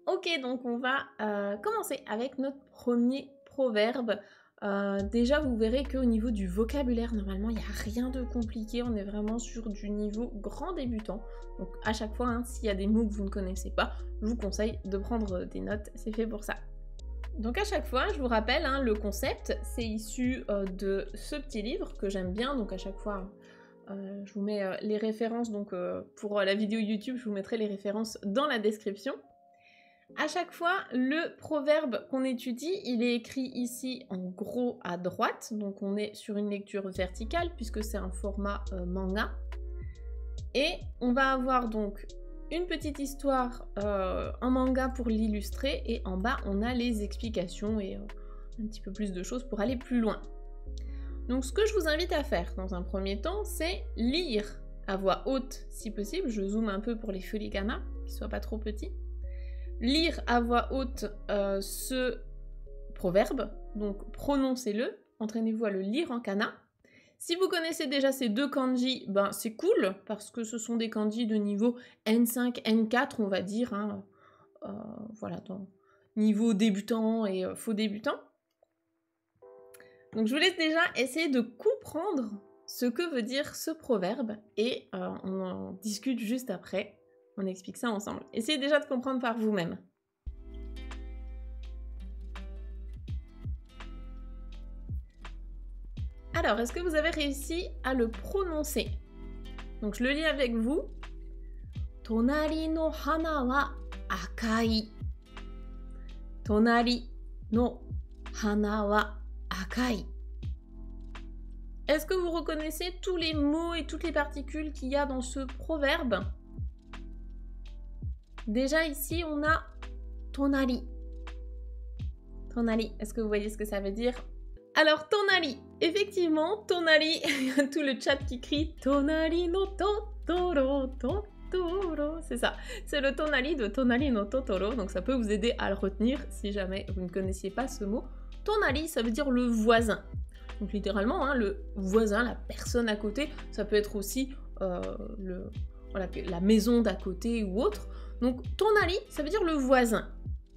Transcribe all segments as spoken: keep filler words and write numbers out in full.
Ok, donc on va euh, commencer avec notre premier proverbe. Euh, déjà, vous verrez qu'au niveau du vocabulaire, normalement, il n'y a rien de compliqué. On est vraiment sur du niveau grand débutant. Donc à chaque fois, hein, s'il y a des mots que vous ne connaissez pas, je vous conseille de prendre des notes. C'est fait pour ça. Donc à chaque fois, je vous rappelle, hein, le concept, c'est issu euh, de ce petit livre que j'aime bien. Donc à chaque fois, euh, je vous mets euh, les références. Donc euh, pour la vidéo YouTube, je vous mettrai les références dans la description. À chaque fois, le proverbe qu'on étudie, il est écrit ici en gros à droite, donc on est sur une lecture verticale puisque c'est un format euh, manga. Et on va avoir donc une petite histoire euh, en manga pour l'illustrer, et en bas on a les explications et euh, un petit peu plus de choses pour aller plus loin. Donc ce que je vous invite à faire dans un premier temps, c'est lire à voix haute si possible. Je zoome un peu pour les furikana, qu'ils soient pas trop petits. Lire à voix haute euh, ce proverbe, donc prononcez-le, entraînez-vous à le lire en kana. Si vous connaissez déjà ces deux kanji, ben c'est cool, parce que ce sont des kanji de niveau N cinq, N quatre, on va dire, hein, euh, voilà, dans niveau débutant et euh, faux débutant. Donc je vous laisse déjà essayer de comprendre ce que veut dire ce proverbe, et euh, on en discute juste après. On explique ça ensemble. Essayez déjà de comprendre par vous-même. Alors, est-ce que vous avez réussi à le prononcer? Donc, je le lis avec vous. Tonari no hana wa akai. Tonari no hana wa akai. Est-ce que vous reconnaissez tous les mots et toutes les particules qu'il y a dans ce proverbe? Déjà ici, on a tonari. Tonari, est-ce que vous voyez ce que ça veut dire? Alors, tonari, effectivement, tonari, il y a tout le chat qui crie tonari no totoro, totoro, c'est ça. C'est le tonari de tonari no totoro, donc ça peut vous aider à le retenir si jamais vous ne connaissiez pas ce mot. Tonari, ça veut dire le voisin. Donc littéralement, hein, le voisin, la personne à côté, ça peut être aussi euh, le, voilà, la maison d'à côté ou autre. Donc, tonari, ça veut dire le voisin.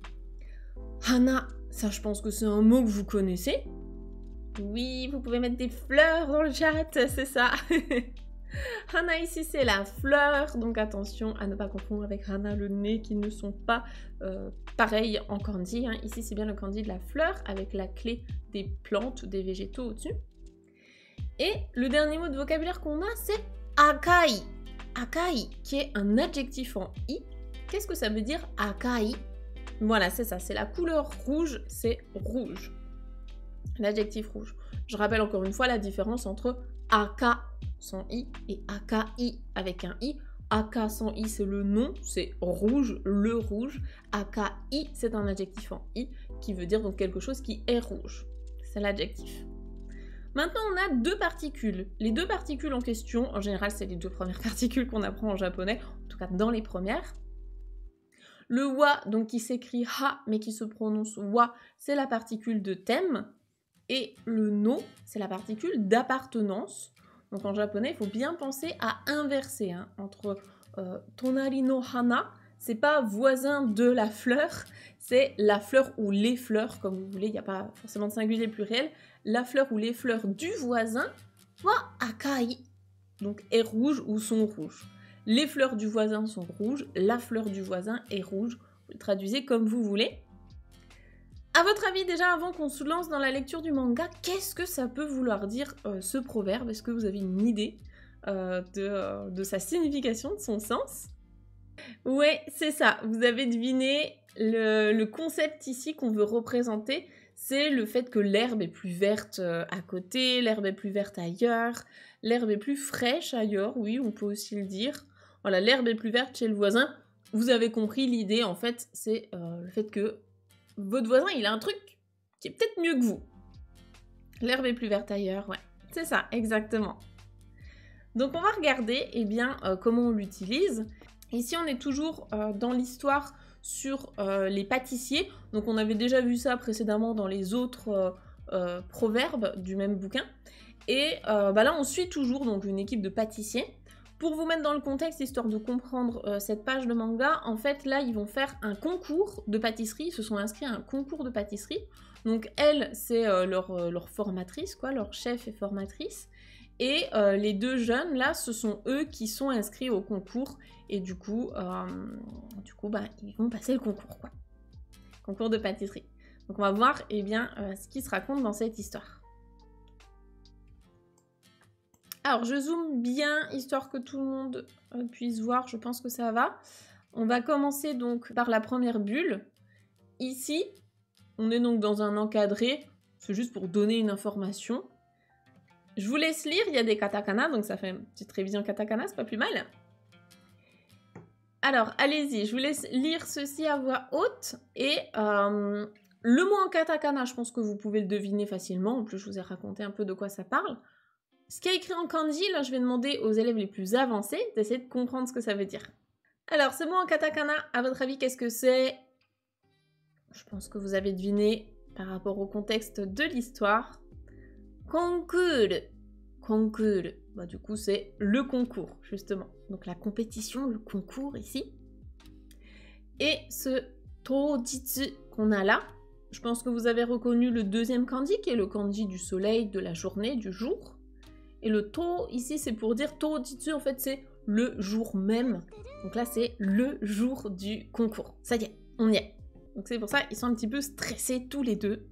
Hana, ça je pense que c'est un mot que vous connaissez. Oui, vous pouvez mettre des fleurs dans le chat, c'est ça. Hana ici c'est la fleur, donc attention à ne pas confondre avec hana le nez, qui ne sont pas euh, pareils en kanji. Hein. Ici c'est bien le kanji de la fleur avec la clé des plantes, des végétaux au-dessus. Et le dernier mot de vocabulaire qu'on a, c'est akai. Akai, qui est un adjectif en i. Qu'est-ce que ça veut dire akai? Voilà, c'est ça, c'est la couleur rouge, c'est rouge. L'adjectif rouge. Je rappelle encore une fois la différence entre aka sans i et akai avec un i. Aka sans i, c'est le nom, c'est rouge, le rouge. Akai, c'est un adjectif en i qui veut dire donc quelque chose qui est rouge. C'est l'adjectif. Maintenant, on a deux particules. Les deux particules en question, en général, c'est les deux premières particules qu'on apprend en japonais, en tout cas dans les premières. Le wa, donc qui s'écrit ha, mais qui se prononce wa, c'est la particule de thème. Et le no, c'est la particule d'appartenance. Donc en japonais, il faut bien penser à inverser. Hein, entre euh, tonari no hana, c'est pas voisin de la fleur, c'est la fleur ou les fleurs, comme vous voulez, il n'y a pas forcément de singulier pluriel. La fleur ou les fleurs du voisin, wa akai, donc est rouge ou sont rouges. Les fleurs du voisin sont rouges, la fleur du voisin est rouge. Vous le traduisez comme vous voulez. À votre avis, déjà, avant qu'on se lance dans la lecture du manga, qu'est-ce que ça peut vouloir dire euh, ce proverbe? Est-ce que vous avez une idée euh, de, euh, de sa signification, de son sens? Ouais, c'est ça. Vous avez deviné le, le concept ici qu'on veut représenter. C'est le fait que l'herbe est plus verte à côté, l'herbe est plus verte ailleurs, l'herbe est plus fraîche ailleurs, oui, on peut aussi le dire. Voilà, l'herbe est plus verte chez le voisin. Vous avez compris l'idée, en fait, c'est euh, le fait que votre voisin, il a un truc qui est peut-être mieux que vous. L'herbe est plus verte ailleurs, ouais. C'est ça, exactement. Donc on va regarder, eh bien, euh, comment on l'utilise. Ici, on est toujours euh, dans l'histoire sur euh, les pâtissiers. Donc on avait déjà vu ça précédemment dans les autres euh, euh, proverbes du même bouquin. Et euh, bah là, on suit toujours donc, une équipe de pâtissiers Pour vous mettre dans le contexte, histoire de comprendre euh, cette page de manga, en fait, là, ils vont faire un concours de pâtisserie. Ils se sont inscrits à un concours de pâtisserie. Donc, elle, c'est euh, leur, euh, leur formatrice, quoi, leur chef et formatrice. Et euh, les deux jeunes, là, ce sont eux qui sont inscrits au concours. Et du coup, euh, du coup bah, ils vont passer le concours, quoi. Concours de pâtisserie. Donc, on va voir eh bien, euh, ce qui se raconte dans cette histoire. Alors, je zoome bien, histoire que tout le monde euh, puisse voir, je pense que ça va. On va commencer donc par la première bulle. Ici, on est donc dans un encadré, c'est juste pour donner une information. Je vous laisse lire, il y a des katakana, donc ça fait une petite révision katakana, c'est pas plus mal. Alors, allez-y, je vous laisse lire ceci à voix haute. Et euh, le mot en katakana, je pense que vous pouvez le deviner facilement. En plus, je vous ai raconté un peu de quoi ça parle. Ce qui est écrit en kanji, là, je vais demander aux élèves les plus avancés d'essayer de comprendre ce que ça veut dire. Alors, ce mot en katakana, à votre avis, qu'est-ce que c'est? Je pense que vous avez deviné par rapport au contexte de l'histoire. Concours. Concours. Bah, du coup, c'est le concours, justement. Donc, la compétition, le concours ici. Et ce tojitsu qu'on a là, je pense que vous avez reconnu le deuxième kanji, qui est le kanji du soleil, de la journée, du jour. Et le to, ici, c'est pour dire tojitsu, en fait, c'est le jour même. Donc là, c'est le jour du concours. Ça y est, on y est. Donc c'est pour ça ils sont un petit peu stressés tous les deux.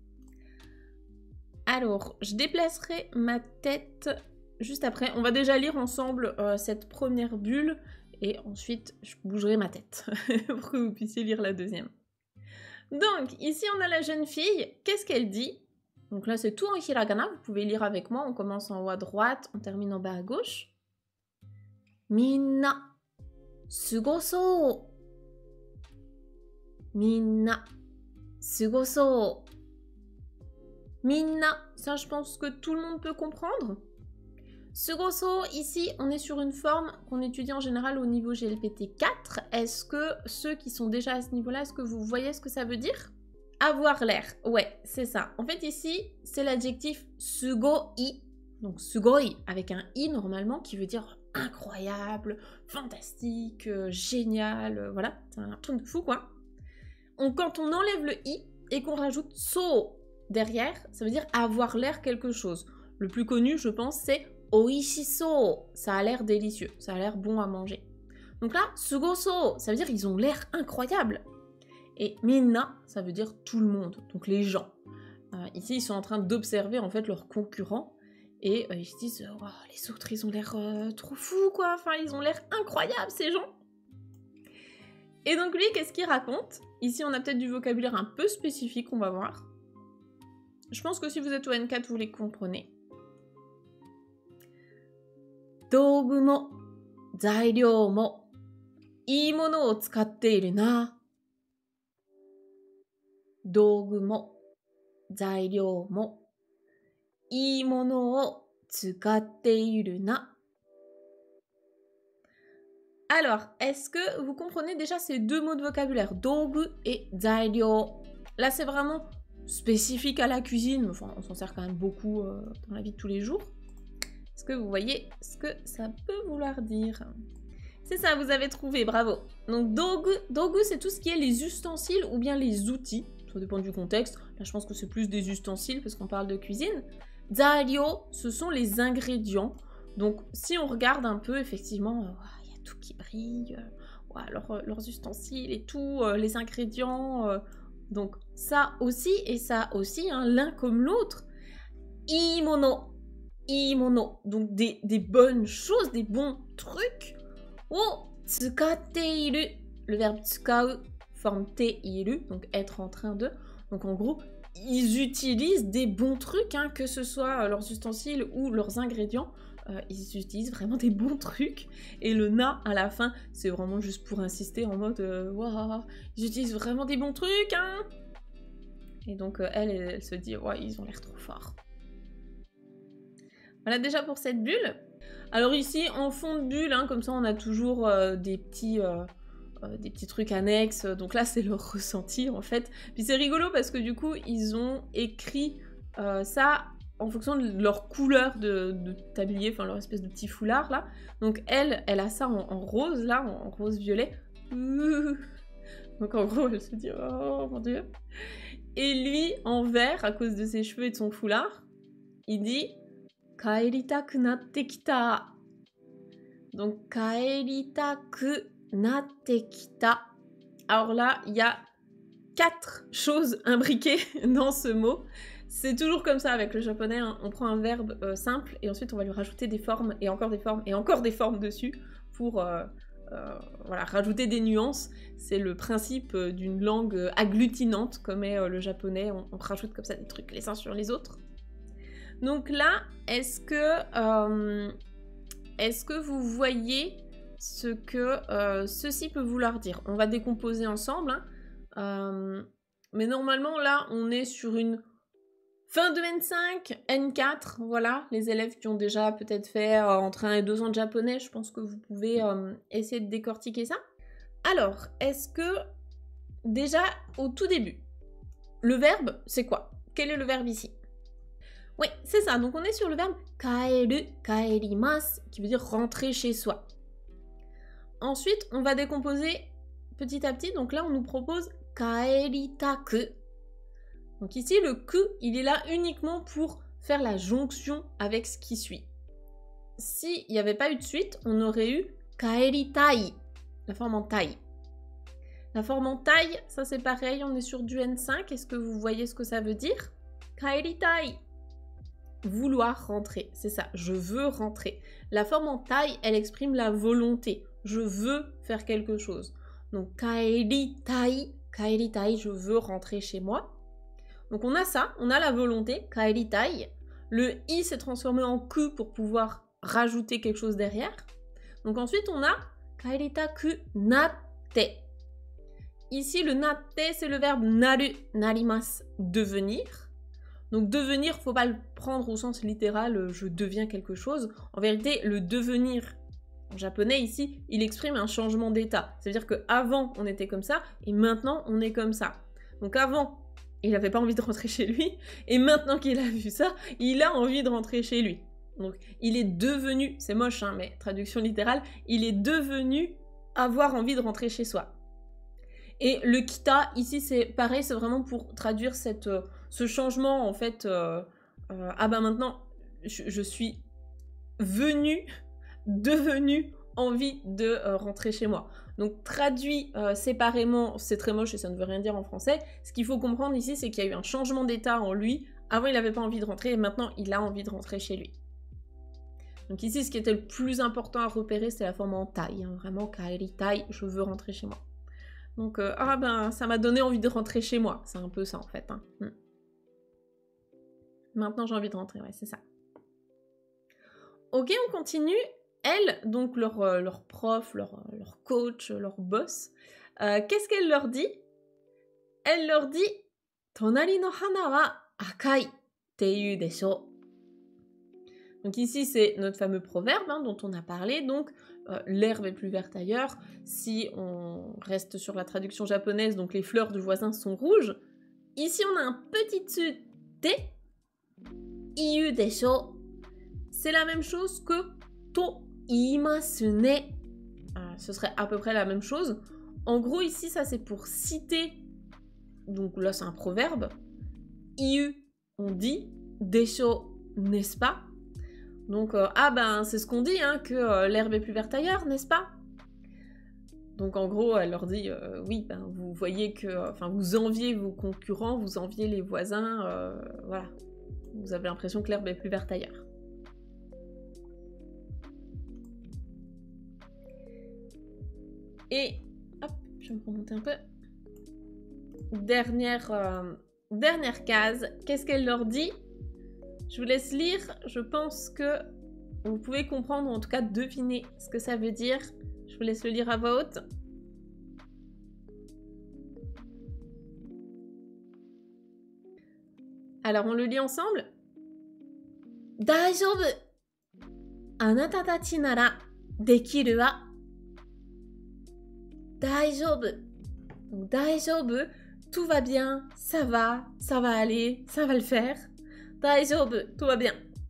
Alors, je déplacerai ma tête juste après. On va déjà lire ensemble euh, cette première bulle. Et ensuite, je bougerai ma tête pour que vous puissiez lire la deuxième. Donc, ici, on a la jeune fille. Qu'est-ce qu'elle dit? Donc là, c'est tout en hiragana. Vous pouvez lire avec moi. On commence en haut à droite, on termine en bas à gauche. Minna, sugoso. Minna, sugoso. Minna, ça je pense que tout le monde peut comprendre. Sugoso, ici, on est sur une forme qu'on étudie en général au niveau G L P T quatre. Est-ce que ceux qui sont déjà à ce niveau-là, est-ce que vous voyez ce que ça veut dire? Avoir l'air, ouais, c'est ça. En fait, ici, c'est l'adjectif sugoi. Donc, sugoi, avec un i normalement, qui veut dire incroyable, fantastique, euh, génial, euh, voilà. C'est un truc de fou, quoi. Donc, quand on enlève le i et qu'on rajoute so derrière, ça veut dire avoir l'air quelque chose. Le plus connu, je pense, c'est oishiso. Ça a l'air délicieux, ça a l'air bon à manger. Donc là, sugoso, ça veut dire ils ont l'air incroyable. Et minna, ça veut dire tout le monde, donc les gens. Euh, ici, ils sont en train d'observer en fait leurs concurrents et euh, ils se disent oh, les autres, ils ont l'air euh, trop fous, quoi. Enfin, ils ont l'air incroyables, ces gens. Et donc lui, qu'est-ce qu'il raconte? Ici, on a peut-être du vocabulaire un peu spécifique, on va voir. Je pense que si vous êtes au N quatre, vous les comprenez. Dogu mo, zairyou mo, ii mono o tsukatte iru na. Dogu mo, zairyou mo, ii mono o tsukatte iru na. Alors, est-ce que vous comprenez déjà ces deux mots de vocabulaire, dogu et zairyou? Là, c'est vraiment spécifique à la cuisine, enfin, on s'en sert quand même beaucoup euh, dans la vie de tous les jours. Est-ce que vous voyez ce que ça peut vouloir dire? C'est ça, vous avez trouvé, bravo. Donc, dogu, dogu c'est tout ce qui est les ustensiles ou bien les outils. Ça dépend du contexte. Là, je pense que c'est plus des ustensiles parce qu'on parle de cuisine. Zairyou, ce sont les ingrédients. Donc, si on regarde un peu, effectivement, il euh, y a tout qui brille. Euh, ouais, leur, leurs ustensiles et tout, euh, les ingrédients. Euh, donc, ça aussi et ça aussi, hein, l'un comme l'autre. Imono. Imono. Donc, des, des bonnes choses, des bons trucs. Oh, tsukatte iru. Le verbe tsukau forme te-iru, donc être en train de. Donc, en gros, ils utilisent des bons trucs, hein, que ce soit leurs ustensiles ou leurs ingrédients. Euh, ils utilisent vraiment des bons trucs. Et le na à la fin, c'est vraiment juste pour insister en mode euh, waouh, ils utilisent vraiment des bons trucs, hein. Et donc euh, elle, elle, elle se dit ouais, ils ont l'air trop forts. Voilà déjà pour cette bulle. Alors ici, en fond de bulle, hein, comme ça on a toujours euh, des petits euh, euh, des petits trucs annexes. Donc là, c'est leur ressenti en fait. Puis c'est rigolo parce que du coup, ils ont écrit euh, ça en fonction de leur couleur de, de tablier, enfin leur espèce de petit foulard là. Donc elle, elle a ça en, en rose là, en, en rose-violet. Donc en gros, elle se dit oh mon dieu. Et lui, en vert, à cause de ses cheveux et de son foulard, il dit kaeritaku natte kita. Donc kaeritaku natte kita. Alors là, il y a quatre choses imbriquées dans ce mot. C'est toujours comme ça avec le japonais, hein. On prend un verbe euh, simple et ensuite on va lui rajouter des formes et encore des formes et encore des formes dessus pour euh, euh, voilà, rajouter des nuances. C'est le principe euh, d'une langue agglutinante comme est euh, le japonais, on, on rajoute comme ça des trucs les uns sur les autres. Donc là, est-ce que, euh, est-ce que vous voyez ce que euh, ceci peut vouloir dire? On va décomposer ensemble, hein. euh, mais normalement là on est sur une fin de N cinq, N quatre, voilà, les élèves qui ont déjà peut-être fait euh, entre un et deux ans de japonais, je pense que vous pouvez euh, essayer de décortiquer ça. Alors, est-ce que, déjà, au tout début, le verbe, c'est quoi? Quel est le verbe ici? Oui, c'est ça, donc on est sur le verbe kaeru, kaerimasu, qui veut dire rentrer chez soi. Ensuite, on va décomposer petit à petit, donc là, on nous propose kaeritaku. Donc ici, le ku, il est là uniquement pour faire la jonction avec ce qui suit. S'il n'y avait pas eu de suite, on aurait eu kaeritai, la forme en tai. La forme en tai, ça c'est pareil, on est sur du N cinq. Est-ce que vous voyez ce que ça veut dire? Kaeritai. Vouloir rentrer, c'est ça, je veux rentrer. La forme en tai, elle exprime la volonté. Je veux faire quelque chose. Donc kaeritai, kaeritai, je veux rentrer chez moi. Donc on a ça, on a la volonté, kaeritai. Le i s'est transformé en ku pour pouvoir rajouter quelque chose derrière. Donc ensuite on a kaeritaku natte. Ici le natte c'est le verbe naru, narimasu, devenir. Donc devenir, faut pas le prendre au sens littéral, je deviens quelque chose. En vérité, le devenir en japonais ici, il exprime un changement d'état. C'est-à-dire qu'avant on était comme ça et maintenant on est comme ça. Donc avant, il n'avait pas envie de rentrer chez lui, et maintenant qu'il a vu ça, il a envie de rentrer chez lui. Donc, il est devenu, c'est moche, hein, mais traduction littérale, il est devenu avoir envie de rentrer chez soi. Et le kita, ici, c'est pareil, c'est vraiment pour traduire cette, euh, ce changement, en fait, euh, euh, ah ben maintenant, je, je suis venu, devenu envie de euh, rentrer chez moi. Donc traduit euh, séparément, c'est très moche et ça ne veut rien dire en français. Ce qu'il faut comprendre ici, c'est qu'il y a eu un changement d'état en lui. Avant, il n'avait pas envie de rentrer et maintenant, il a envie de rentrer chez lui. Donc ici, ce qui était le plus important à repérer, c'est la forme en tai. Hein, vraiment, kaeritai, je veux rentrer chez moi. Donc, euh, ah ben, ça m'a donné envie de rentrer chez moi. C'est un peu ça, en fait. Hein. Hmm. Maintenant, j'ai envie de rentrer, ouais, c'est ça. Ok, on continue. Elles, donc leur, euh, leur prof, leur, leur coach, leur boss, euh, qu'est-ce qu'elle leur dit? Elle leur dit « Tonari no hana wa akai teiyu desho ». Donc ici, c'est notre fameux proverbe hein, dont on a parlé. Donc, euh, l'herbe est plus verte ailleurs. Si on reste sur la traduction japonaise, donc les fleurs du voisin sont rouges. Ici, on a un petit dessus te, iyu desho. C'est la même chose que to imasu ne. Euh, ce serait à peu près la même chose. En gros, ici, ça c'est pour citer. Donc là, c'est un proverbe. Iu, on dit. Desho, n'est-ce pas? Donc, euh, ah ben, c'est ce qu'on dit, hein, que euh, l'herbe est plus verte ailleurs, n'est-ce pas? Donc en gros, elle leur dit, euh, oui, ben, vous voyez que, enfin, vous enviez vos concurrents, vous enviez les voisins, euh, voilà. Vous avez l'impression que l'herbe est plus verte ailleurs. Et, hop, je vais me remonter un peu. Dernière, euh, dernière case, qu'est-ce qu'elle leur dit? Je vous laisse lire, je pense que vous pouvez comprendre, ou en tout cas deviner ce que ça veut dire. Je vous laisse le lire à voix haute. Alors, on le lit ensemble. Daijoubu. Anata tachi nara dekiru wa. Daijoubu. Donc, daijoubu, tout va bien, ça va, ça va aller, ça va le faire. Daijoubu, tout va bien.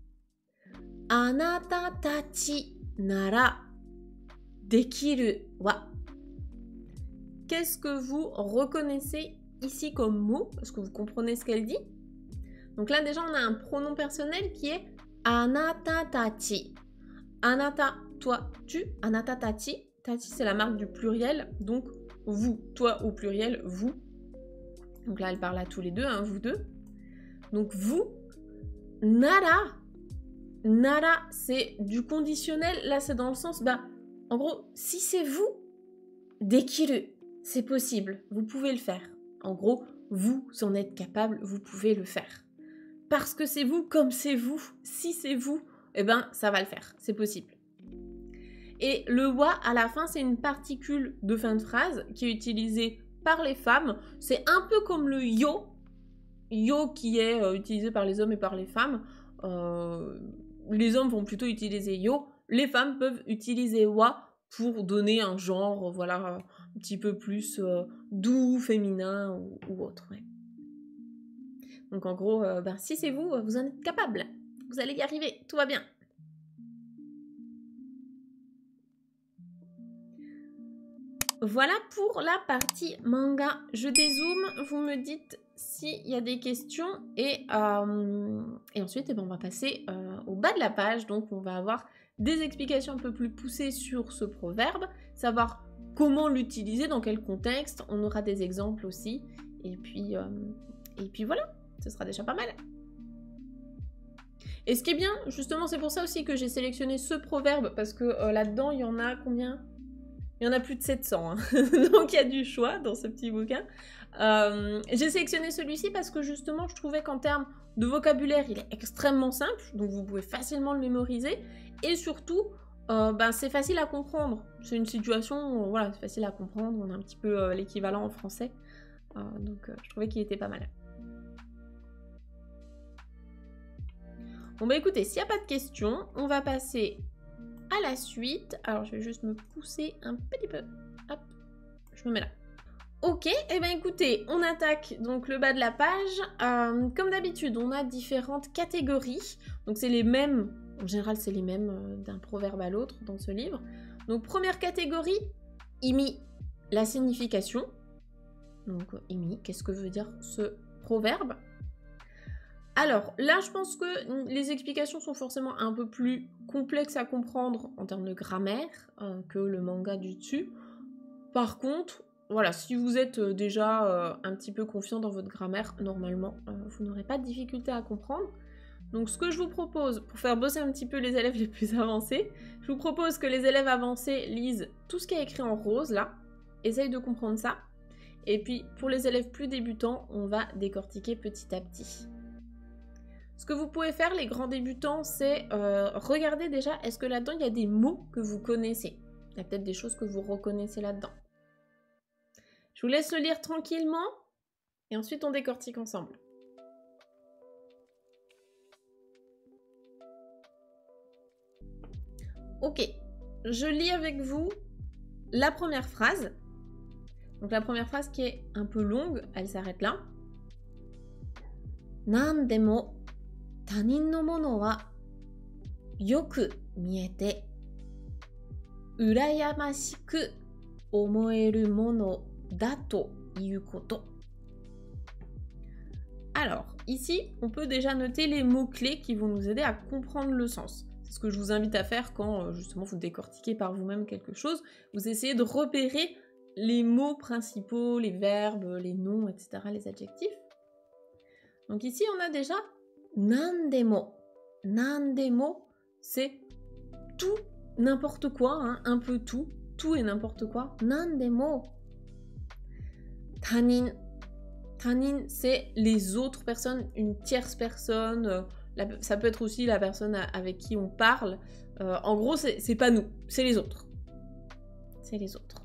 Anata tachi nara dekiru wa. Qu'est-ce que vous reconnaissez ici comme mot? Est-ce que vous comprenez ce qu'elle dit? Donc là, déjà, on a un pronom personnel qui est anata tachi. Anata, toi, tu. Anata tachi. Tachi, c'est la marque du pluriel. Donc, vous, toi au pluriel, vous. Donc là, elle parle à tous les deux, hein, vous deux. Donc, vous. Nara. Nara, c'est du conditionnel. Là, c'est dans le sens, bah, en gros, si c'est vous, dekiru, c'est possible. Vous pouvez le faire. En gros, vous en êtes capable, vous pouvez le faire. Parce que c'est vous, comme c'est vous, si c'est vous, eh ben, ça va le faire. C'est possible. Et le wa à la fin, c'est une particule de fin de phrase qui est utilisée par les femmes. C'est un peu comme le yo. Yo qui est euh, utilisé par les hommes et par les femmes. Euh, les hommes vont plutôt utiliser yo. Les femmes peuvent utiliser wa pour donner un genre, voilà, un petit peu plus euh, doux, féminin ou, ou autre. Ouais. Donc en gros, euh, ben, si c'est vous, vous en êtes capable. Vous allez y arriver, tout va bien. Voilà pour la partie manga. Je dézoome, vous me dites s'il y a des questions et, euh, et ensuite eh ben, on va passer euh, au bas de la page. Donc on va avoir des explications un peu plus poussées sur ce proverbe, savoir comment l'utiliser, dans quel contexte. On aura des exemples aussi. Et puis, euh, et puis voilà, ce sera déjà pas mal. Et ce qui est bien, justement, c'est pour ça aussi que j'ai sélectionné ce proverbe, parce que euh, là-dedans, il y en a combien ? Il y en a plus de sept cents, hein. Donc il y a du choix dans ce petit bouquin. Euh, j'ai sélectionné celui-ci parce que justement, je trouvais qu'en termes de vocabulaire, il est extrêmement simple, donc vous pouvez facilement le mémoriser. Et surtout, euh, ben, c'est facile à comprendre. C'est une situation, euh, voilà, c'est facile à comprendre. On a un petit peu euh, l'équivalent en français. Euh, donc euh, je trouvais qu'il était pas mal. Bon bah écoutez, s'il n'y a pas de questions, on va passer à la suite. Alors je vais juste me pousser un petit peu. Hop, je me mets là. Ok, et eh bien écoutez, on attaque donc le bas de la page. Euh, comme d'habitude, on a différentes catégories. Donc c'est les mêmes, en général c'est les mêmes euh, d'un proverbe à l'autre dans ce livre. Donc première catégorie, imi, la signification. Donc imi, qu'est-ce que veut dire ce proverbe? Alors là, je pense que les explications sont forcément un peu plus complexes à comprendre en termes de grammaire euh, que le manga du dessus. Par contre, voilà, si vous êtes déjà euh, un petit peu confiant dans votre grammaire, normalement, euh, vous n'aurez pas de difficulté à comprendre. Donc ce que je vous propose, pour faire bosser un petit peu les élèves les plus avancés, je vous propose que les élèves avancés lisent tout ce qui est écrit en rose, là. Essayent de comprendre ça. Et puis, pour les élèves plus débutants, on va décortiquer petit à petit. Ce que vous pouvez faire, les grands débutants, c'est euh, regarder déjà, est-ce que là-dedans, il y a des mots que vous connaissez? Il y a peut-être des choses que vous reconnaissez là-dedans. Je vous laisse le lire tranquillement, et ensuite on décortique ensemble. Ok, je lis avec vous la première phrase. Donc la première phrase qui est un peu longue, elle s'arrête là. Nandemo tanin no mono wa yoku miete urayamasiku omoeru mono da to iu koto. Alors, ici, on peut déjà noter les mots-clés qui vont nous aider à comprendre le sens. C'est ce que je vous invite à faire quand, justement, vous décortiquez par vous-même quelque chose. Vous essayez de repérer les mots principaux, les verbes, les noms, et cetera, les adjectifs. Donc ici, on a déjà nandemo. Nandemo, c'est tout, n'importe quoi, hein, un peu tout, tout et n'importe quoi. Nandemo. Tanin. Tanin, c'est les autres personnes, une tierce personne. Euh, la, ça peut être aussi la personne avec qui on parle. Euh, en gros, c'est pas nous, c'est les autres. C'est les autres.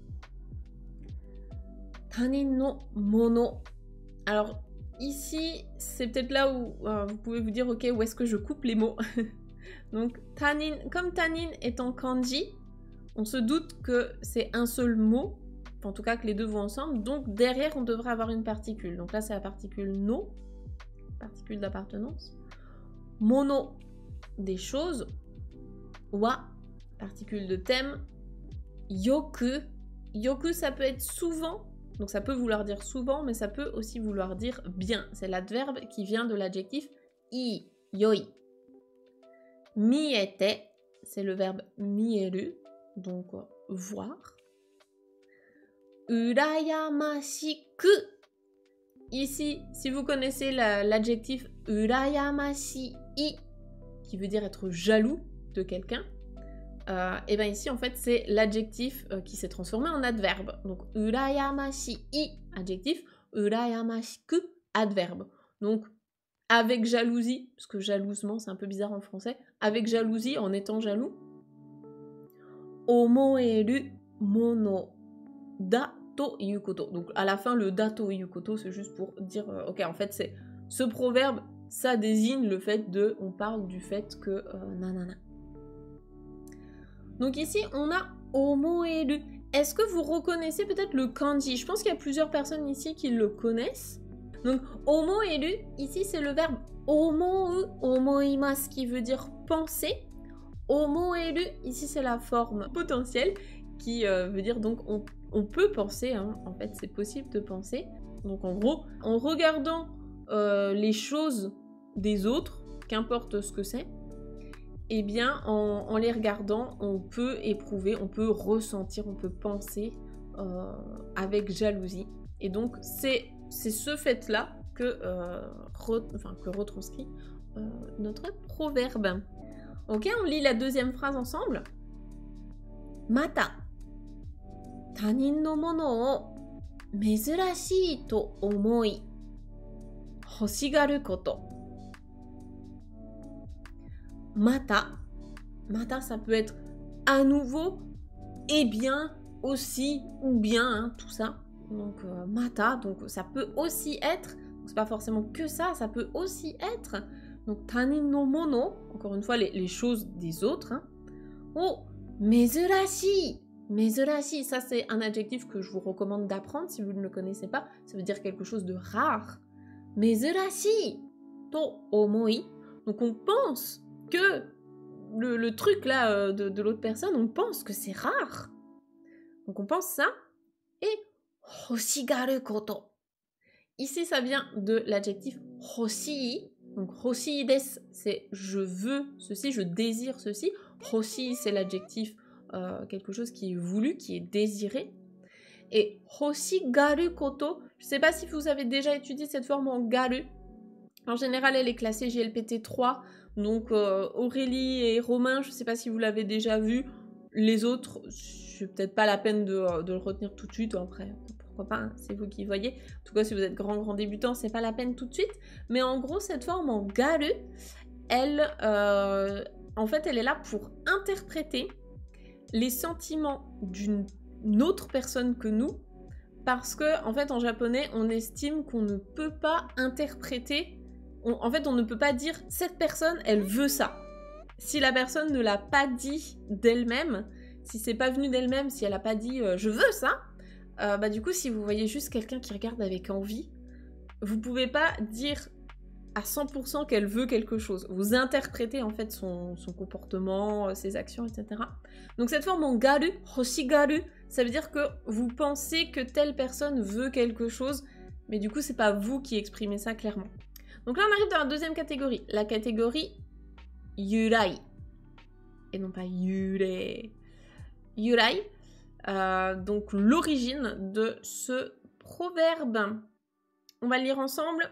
Tanin no mono. Alors, ici, c'est peut-être là où euh, vous pouvez vous dire, ok, où est-ce que je coupe les mots? Donc, tanin, comme tanin est en kanji, on se doute que c'est un seul mot, en tout cas que les deux vont ensemble, donc derrière, on devrait avoir une particule. Donc là, c'est la particule no. particule d'appartenance. Mono, des choses. Wa, particule de thème. Yoku, yoku ça peut être souvent, donc ça peut vouloir dire souvent, mais ça peut aussi vouloir dire bien. C'est l'adverbe qui vient de l'adjectif i, yoi. Miete, c'est le verbe mieru, donc voir. Urayamashiku. Ici, si vous connaissez l'adjectif urayamashii, qui veut dire être jaloux de quelqu'un, euh, et bien ici, en fait, c'est l'adjectif euh, qui s'est transformé en adverbe. Donc, urayamashii, adjectif, urayamashiku, adverbe. Donc, avec jalousie, parce que jalousement, c'est un peu bizarre en français, avec jalousie, en étant jaloux. Omoeru mono da to yukoto. Donc à la fin, le da to yukoto, c'est juste pour dire, euh, ok, en fait, c'est ce proverbe, ça désigne le fait de, on parle du fait que euh, nanana. Donc ici, on a omoeru. Est-ce que vous reconnaissez peut-être le kanji? Je pense qu'il y a plusieurs personnes ici qui le connaissent. Donc omoeru, ici, c'est le verbe omou, omoimasu, qui veut dire penser. Omoeru, ici, c'est la forme potentielle qui euh, veut dire donc on, on peut penser, hein. En fait c'est possible de penser. Donc en gros, en regardant euh, les choses des autres, qu'importe ce que c'est, eh bien en, en les regardant, on peut éprouver, on peut ressentir, on peut penser euh, avec jalousie. Et donc c'est ce fait-là que, euh, re, enfin, que retranscrit euh, notre proverbe. Ok, on lit la deuxième phrase ensemble. Mata. Tanin no mono o mezurashii to omoi hoshigaru koto. Mata. Mata, ça peut être à nouveau, et bien, aussi, ou bien, hein, tout ça. Donc, euh, mata, donc ça peut aussi être, c'est pas forcément que ça, ça peut aussi être, donc tanin no mono, encore une fois, les, les choses des autres, hein. O mezurashii. Mezurashi, ça c'est un adjectif que je vous recommande d'apprendre si vous ne le connaissez pas. Ça veut dire quelque chose de rare. Mezurashi to omoi. Donc on pense que le, le truc là euh, de, de l'autre personne, on pense que c'est rare. Donc on pense ça. Et hoshigaru koto. Ici ça vient de l'adjectif hoshii. Donc hoshii desu, c'est je veux ceci, je désire ceci. Hoshii, c'est l'adjectif Euh, quelque chose qui est voulu, qui est désiré. Et hoshigaru koto, je ne sais pas si vous avez déjà étudié cette forme en garu. En général, elle est classée G L P T trois. Donc euh, Aurélie et Romain, je ne sais pas si vous l'avez déjà vu. Les autres, c'est peut-être pas la peine de, de le retenir tout de suite. Après, pourquoi pas, hein, c'est vous qui voyez. En tout cas, si vous êtes grand, grand débutant, c'est pas la peine tout de suite. Mais en gros, cette forme en garu, elle, euh, en fait, elle est là pour interpréter les sentiments d'une autre personne que nous, parce que en fait en japonais on estime qu'on ne peut pas interpréter, on, en fait on ne peut pas dire cette personne elle veut ça. Si la personne ne l'a pas dit d'elle-même, si c'est pas venu d'elle-même, si elle a pas dit euh, je veux ça, euh, bah du coup si vous voyez juste quelqu'un qui regarde avec envie, vous pouvez pas dire à cent pour cent qu'elle veut quelque chose. Vous interprétez en fait son, son comportement, ses actions, et cetera. Donc cette forme en garu, hoshigaru, ça veut dire que vous pensez que telle personne veut quelque chose, mais du coup c'est pas vous qui exprimez ça clairement. Donc là on arrive dans la deuxième catégorie, la catégorie yurai, et non pas yurei. Yurai, euh, donc l'origine de ce proverbe. On va le lire ensemble.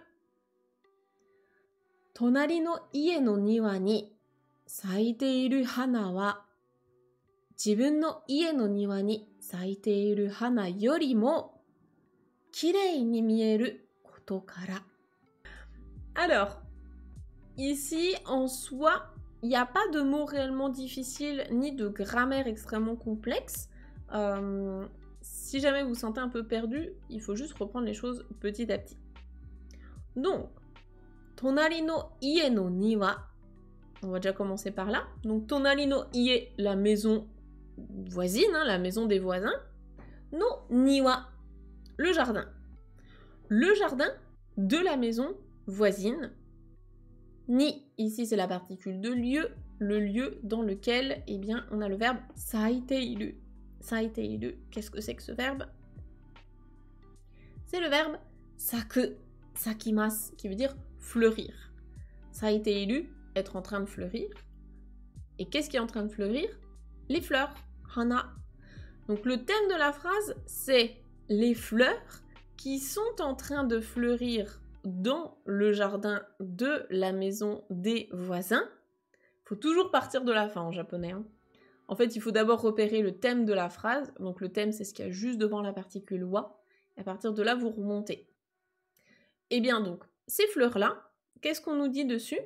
Tonari no ie no niwa ni saiteiru hana wa jibun no ie no niwa ni saiteiru hana yorimo kirei ni mieru koto kara. Alors, ici, en soi, il n'y a pas de mots réellement difficiles ni de grammaire extrêmement complexe. Euh, si jamais vous vous sentez un peu perdu, il faut juste reprendre les choses petit à petit. Donc, Tonari no ie no niwa. On va déjà commencer par là. Donc, Tonari no ie, la maison voisine, hein, la maison des voisins. No niwa, le jardin. Le jardin de la maison voisine. Ni, ici c'est la particule de lieu, le lieu dans lequel, eh bien, on a le verbe saiteiru. Saiteiru, qu'est-ce que c'est que ce verbe? C'est le verbe saku, sakimasu, qui veut dire fleurir. Saiteiru, être en train de fleurir. Et qu'est-ce qui est en train de fleurir? Les fleurs, hana. Donc le thème de la phrase, c'est les fleurs qui sont en train de fleurir dans le jardin de la maison des voisins. Il faut toujours partir de la fin en japonais. Hein. En fait, il faut d'abord repérer le thème de la phrase. Donc le thème, c'est ce qu'il y a juste devant la particule wa. Et à partir de là, vous remontez. Et bien donc, ces fleurs-là, qu'est-ce qu'on nous dit dessus?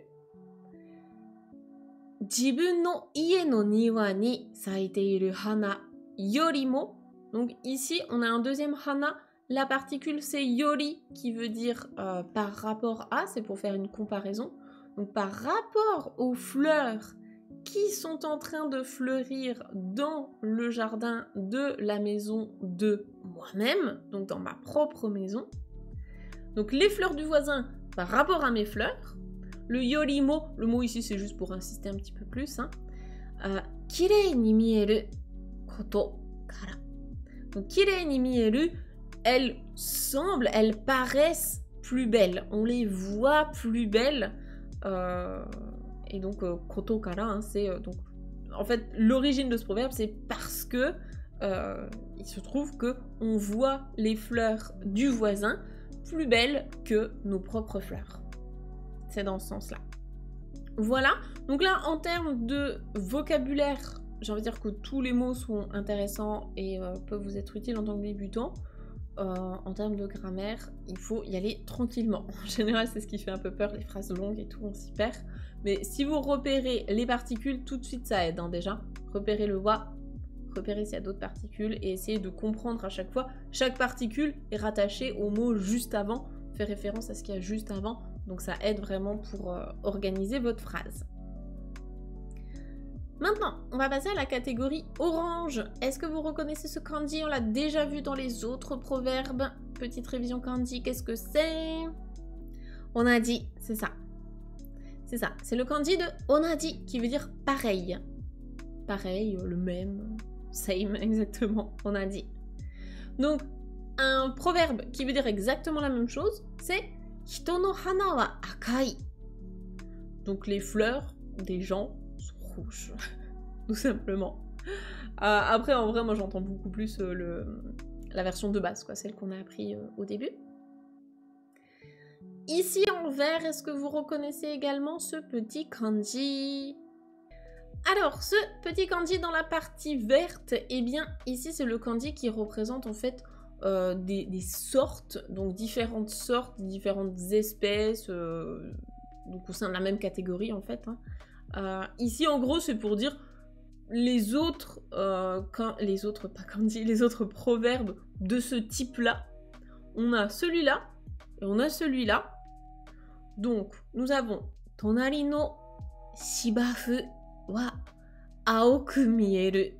Jibun no ie no niwa ni saiteiru hana yorimo. Donc ici, on a un deuxième hana. La particule, c'est yori, qui veut dire euh, par rapport à, c'est pour faire une comparaison. Donc par rapport aux fleurs qui sont en train de fleurir dans le jardin de la maison de moi-même, donc dans ma propre maison. Donc les fleurs du voisin par rapport à mes fleurs. Le yorimo, le mot ici c'est juste pour insister un petit peu plus. Hein. Euh, kirei ni mieru koto kara. Donc kirei ni mieru, elles semblent, elles paraissent plus belles. On les voit plus belles. Euh, et donc euh, koto kara, hein, c'est euh, donc en fait l'origine de ce proverbe, c'est parce que euh, il se trouve que on voit les fleurs du voisin plus belles que nos propres fleurs. C'est dans ce sens-là. Voilà. Donc là, en termes de vocabulaire, j'ai envie de dire que tous les mots sont intéressants et euh, peuvent vous être utiles en tant que débutant. Euh, en termes de grammaire, il faut y aller tranquillement. En général, c'est ce qui fait un peu peur, les phrases longues et tout, on s'y perd. Mais si vous repérez les particules, tout de suite ça aide hein, déjà. Repérez le wa, repérez s'il y a d'autres particules et essayez de comprendre à chaque fois. Chaque particule est rattachée au mot juste avant, fait référence à ce qu'il y a juste avant. Donc ça aide vraiment pour euh, organiser votre phrase. Maintenant, on va passer à la catégorie orange. Est-ce que vous reconnaissez ce kanji? On l'a déjà vu dans les autres proverbes. Petite révision kanji, qu'est-ce que c'est? Onaji, c'est ça. C'est ça, c'est le kanji de onaji qui veut dire pareil. Pareil, le même, same exactement, onaji. Donc, un proverbe qui veut dire exactement la même chose, c'est hito no hana wa akai. Donc les fleurs des gens sont rouges, tout simplement. Euh, après, en vrai, moi j'entends beaucoup plus euh, le, la version de base, quoi, celle qu'on a appris euh, au début. Ici en vert, est-ce que vous reconnaissez également ce petit kanji? Alors, ce petit kanji dans la partie verte, eh bien, ici c'est le kanji qui représente en fait euh, des, des sortes, donc différentes sortes, différentes espèces, euh, donc au sein de la même catégorie en fait. Hein. Euh, ici en gros c'est pour dire les autres, euh, quand, les autres, pas kanji, les autres proverbes de ce type-là. On a celui-là et on a celui-là. Donc, nous avons Tonari no shibafu wa aoku mieru.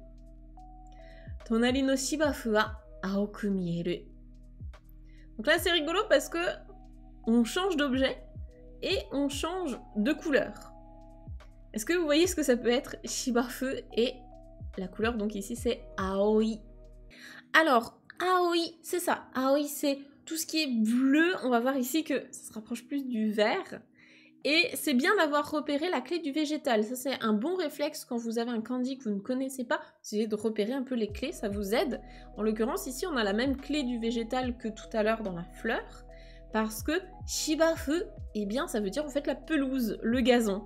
Tonari no shibafu wa aoku mieru. Donc là, c'est rigolo parce que on change d'objet et on change de couleur. Est-ce que vous voyez ce que ça peut être shibafu et la couleur, donc ici, c'est aoi. Alors, aoi, c'est ça. Aoi, c'est tout ce qui est bleu. On va voir ici que ça se rapproche plus du vert. Et c'est bien d'avoir repéré la clé du végétal. Ça, c'est un bon réflexe quand vous avez un kanji que vous ne connaissez pas. Essayez de repérer un peu les clés, ça vous aide. En l'occurrence, ici, on a la même clé du végétal que tout à l'heure dans la fleur. Parce que shibafu, eh bien, ça veut dire en fait la pelouse, le gazon.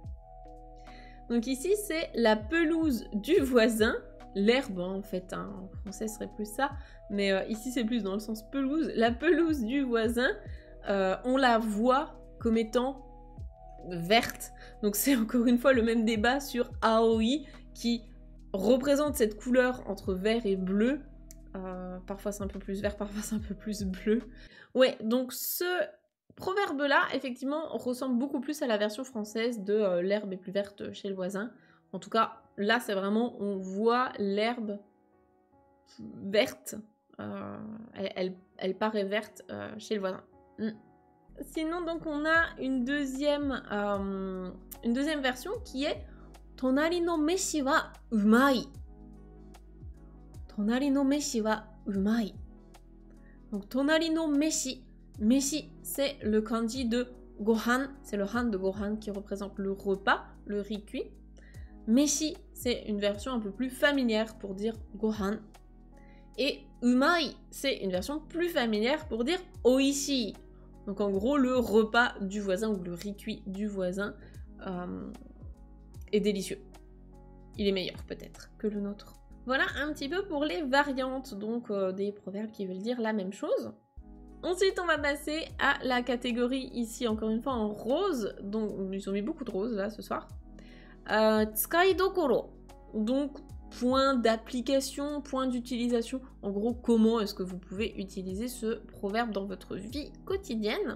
Donc ici, c'est la pelouse du voisin. L'herbe, hein, en fait, hein, en français, ce serait plus ça. Mais euh, ici, c'est plus dans le sens pelouse. La pelouse du voisin, euh, on la voit comme étant verte. Donc c'est encore une fois le même débat sur aoi qui représente cette couleur entre vert et bleu. Euh, parfois c'est un peu plus vert, parfois c'est un peu plus bleu. Ouais, donc ce proverbe-là, effectivement, ressemble beaucoup plus à la version française de euh, l'herbe est plus verte chez le voisin. En tout cas, là c'est vraiment, on voit l'herbe verte. Euh, elle, elle, elle paraît verte euh, chez le voisin. Mm. Sinon, donc, on a une deuxième, euh, une deuxième version qui est Tonari no meshi wa umai. Tonari no meshi wa umai. Donc, Tonari no meshi. Meshi, c'est le kanji de gohan. C'est le han de gohan qui représente le repas, le riz cuit. Meshi, c'est une version un peu plus familière pour dire gohan. Et umai, c'est une version plus familière pour dire oishi. Donc en gros, le repas du voisin ou le riz cuit du voisin euh, est délicieux. Il est meilleur peut-être que le nôtre. Voilà un petit peu pour les variantes, donc euh, des proverbes qui veulent dire la même chose. Ensuite, on va passer à la catégorie ici, encore une fois en rose. Donc, ils ont mis beaucoup de rose là ce soir. Euh, Tsukai dokoro. Donc, point d'application, point d'utilisation. En gros, comment est-ce que vous pouvez utiliser ce proverbe dans votre vie quotidienne?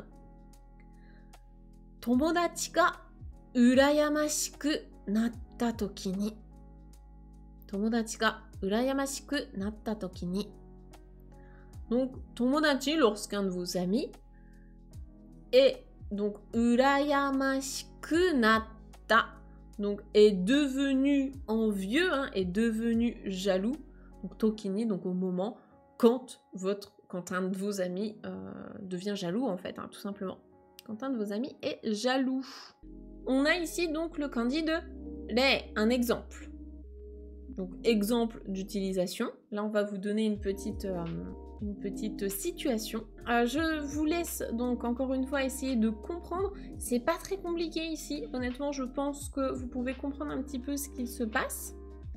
Tomodachi ga urayamashiku natta toki ni. Tomodachi ga urayamashiku natta toki ni. Donc, tomodachi, lorsqu'un de vos amis est donc urayamashiku natta. Donc, est devenu envieux, hein, est devenu jaloux, donc tokini, donc au moment quand, votre, quand un de vos amis euh, devient jaloux, en fait, hein, tout simplement. Quand un de vos amis est jaloux. On a ici donc le kanji de rei, un exemple. Donc, exemple d'utilisation. Là, on va vous donner une petite, euh, une petite situation. Euh, je vous laisse donc encore une fois essayer de comprendre. C'est pas très compliqué ici. Honnêtement, je pense que vous pouvez comprendre un petit peu ce qu'il se passe.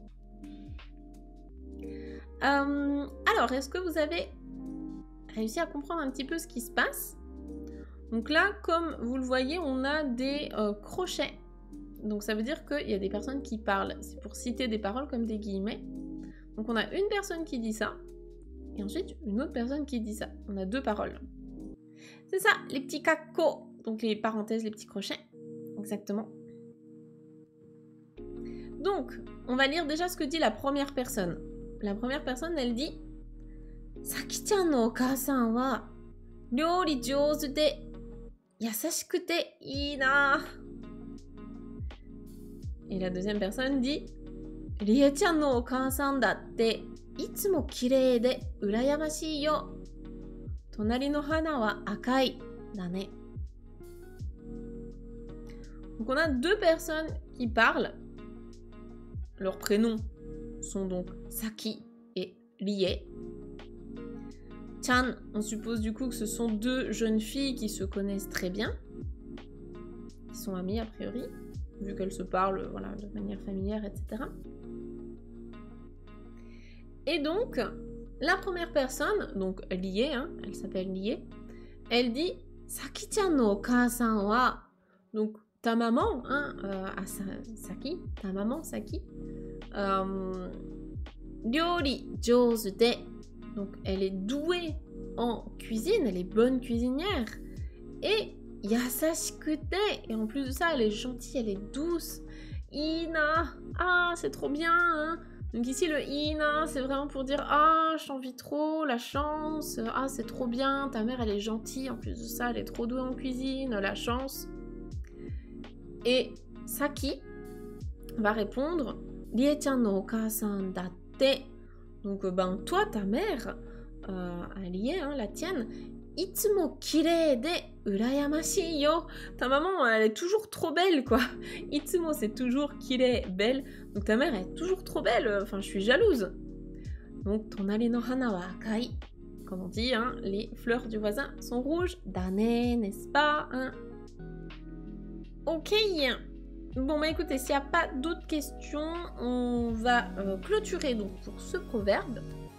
Euh, alors, est-ce que vous avez réussi à comprendre un petit peu ce qui se passe? Donc là, comme vous le voyez, on a des euh, crochets. Donc ça veut dire qu'il y a des personnes qui parlent. C'est pour citer des paroles comme des guillemets. Donc on a une personne qui dit ça. Et ensuite, une autre personne qui dit ça. On a deux paroles. C'est ça, les petits kakko. Donc les parenthèses, les petits crochets. Exactement. Donc, on va lire déjà ce que dit la première personne. La première personne, elle dit Saki-chan no oka-san wa ryori jouzu de yasashikute ii na. Et la deuxième personne dit Rie-chan no oka-san datte itsumo kirei de urayamashii yo. Tonari no hana wa akai da ne. Donc on a deux personnes qui parlent. Leurs prénoms sont donc Saki et Rie. Chan, on suppose du coup que ce sont deux jeunes filles qui se connaissent très bien. Qui sont amies a priori. Vu qu'elles se parlent voilà, de manière familière, et cetera. Et donc, la première personne, donc Rie, hein, elle s'appelle Rie, elle dit Saki-chan no oka-san wa, donc ta maman, hein, euh, à Sa Saki, ta maman Saki, euh, ryori jouzu de, donc elle est douée en cuisine, elle est bonne cuisinière, et yasashikute, et en plus de ça, elle est gentille, elle est douce. Ina, ah, c'est trop bien, hein. Donc ici, le ina, c'est vraiment pour dire ah, je t'envie trop, la chance, ah, c'est trop bien, ta mère, elle est gentille, en plus de ça, elle est trop douée en cuisine, la chance. Et Saki va répondre Rie-chan no oka-san datte. Donc, ben, toi, ta mère, euh, Rie, hein, la tienne, Itsumo kirei de urayamashii yo. Ta maman, elle est toujours trop belle, quoi. Itsumo, c'est toujours kirei, belle. Donc ta mère est toujours trop belle. Enfin, je suis jalouse. Donc, tonari no hana wa akai. Comme on dit, hein, les fleurs du voisin sont rouges. Dane, n'est-ce pas, hein? Ok. Bon, bah écoutez, s'il n'y a pas d'autres questions, on va euh, clôturer donc pour ce proverbe.